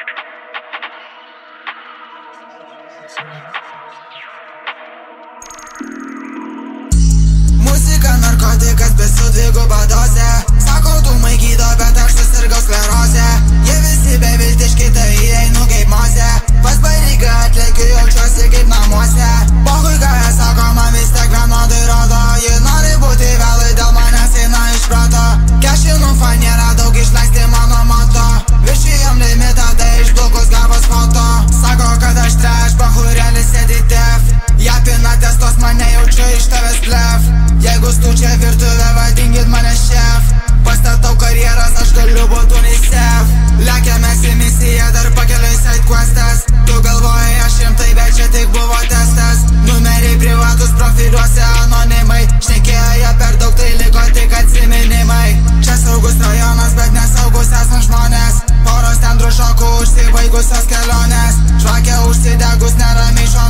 Muzika, narkotikas, be su dviguba doze. Sako, tu maigydo, bet aš susirgau sklerozę. Jie visi beviltiški, tai einu kaip mozė. Pas pareigą atlekiu, jaučiuosi kaip namuose. Pohui, ką jie sako, man vis tiek vienodai rodo. Ji nori būti vėlai, dėl manęs eina iš proto. Kešinų fanėra, daug išleisti mano moto. Viršijom limitą, tai išblukus gavos foto. Sako, kad aš trash, bahurėlis sėdi tef. Japina testos, mane jaučiu iš tavęs blef. Jeigu stučia virtuvė, vadinkit mane šef. Pastatau karjeras, aš galiu būt UNICEF. Lekiamės į misiją, dar pakeliui sidequestas. Tu galvojai, aš rimtai, bet čia tik buvo testas. Numeriai privatus profiliuose anonimai. Šnekėjo per daug, tai liko tik atsiminimai. Čia saugus rajonas, bet nesaugus esam žmonės. Poros ten drušokų, užsibaigusios kelionės. Žvakė užsidegus, neramiai šonės.